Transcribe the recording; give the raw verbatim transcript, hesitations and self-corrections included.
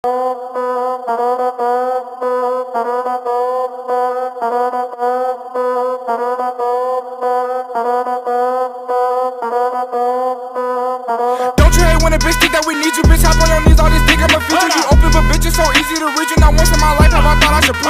Don't you hate when a bitch think that we need you? Bitch, hop on your knees, all this dick, I'ma feed you. You open, but bitch, it's so easy to reach you. Not once in my life have I thought I should